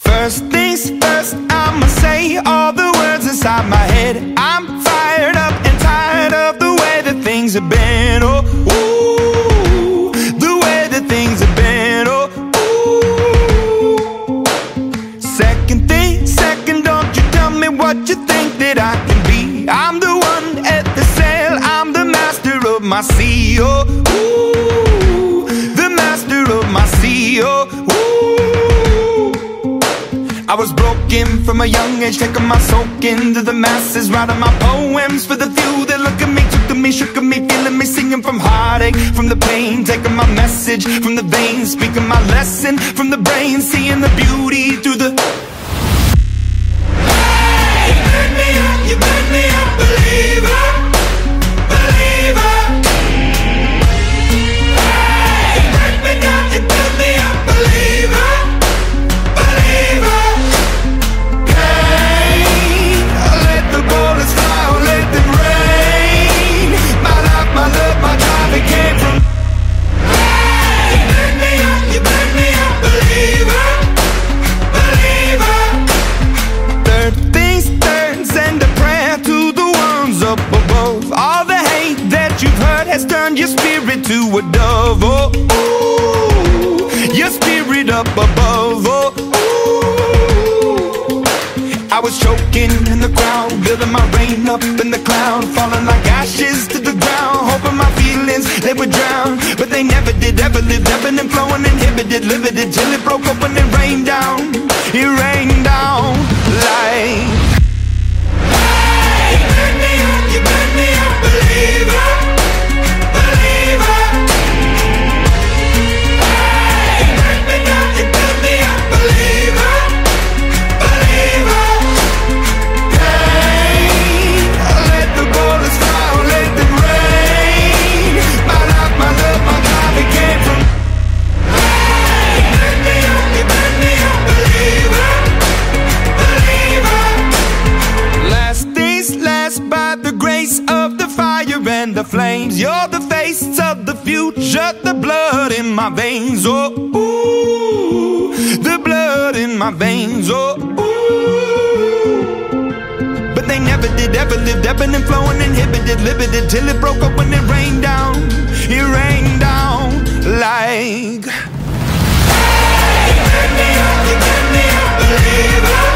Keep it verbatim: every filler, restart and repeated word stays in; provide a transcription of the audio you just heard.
First things first, I'ma say all the words inside my head. I'm fired up and tired of the way that things have been. Oh, ooh, the way that things have been. Oh, ooh. Second thing, second, don't you tell me what you think that I can be. I'm the one at the sail, I'm the master of my sea. Oh, ooh, the master of my sea. Oh, ooh. I was broken from a young age, taking my soak into the masses, writing my poems for the few that look at me, took to me, shook at me, feeling me, singing from heartache, from the pain, taking my message from the veins, speaking my lesson from the brain, seeing the beauty through the... Hey, you burn me up, you burn me up, believer, believer. Hey, you burn me down, you burn me up, believer, believer. Has turned your spirit to a dove. Oh, ooh, your spirit up above. Oh, ooh. I was choking in the crowd, building my rain up in the cloud, falling like ashes to the ground, hoping my feelings, they would drown, but they never did, ever lived, ebbing and flowing, inhibited, limited, till it broke up when it rained down. It rained down like... Hey, you burn me up, you burn me up, believer, believer. Hey, you burn me down, you burn me up, believer, believer. Hey, let the bullets fly, let them rain. My life, my love, my life, it came from... Hey, you burn me up, you burn me up, believer, believer. Last things last, by the grace of the fire and the flames, you're the face of the future, the blood in my veins. Oh, ooh, the blood in my veins. Oh, ooh. But they never did, ever lived, ebbing and flowing, inhibited, limited, till it broke up when it rained down. It rained down like... Hey, you burn me up, you burn me up, believer.